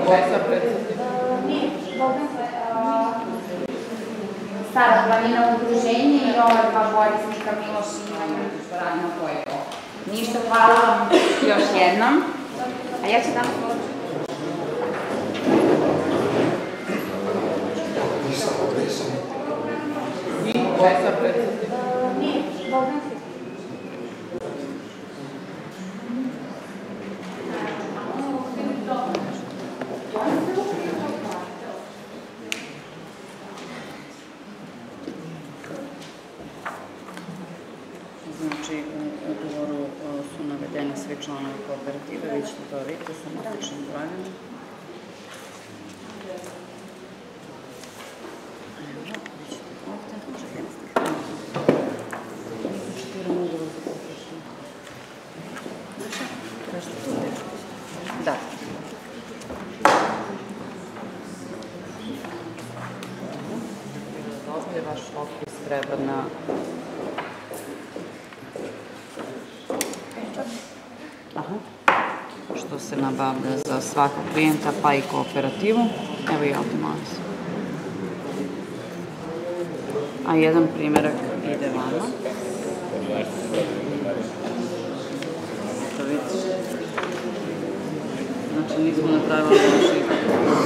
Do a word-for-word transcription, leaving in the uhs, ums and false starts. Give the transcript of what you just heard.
Stara planina udruženje i ova dva korisnika Miloš i Ivana radimo to je to. Ništa, hvala vam još jednom. A ja ću danas poručiti. Ko je sad predsednik? Nije, Bogdan se. Znači, u ugovoru su navedeni svi članovi kooperative, vi ćete to vidjeti sa matičnim brojem. Da. Ovdje vaš opis treba na... što se nabavlja za svakog klijenta, pa i kooperativu. Evo i ovdje molim se. A jedan primjerak ide vama. To vidite. Znači nismo napravili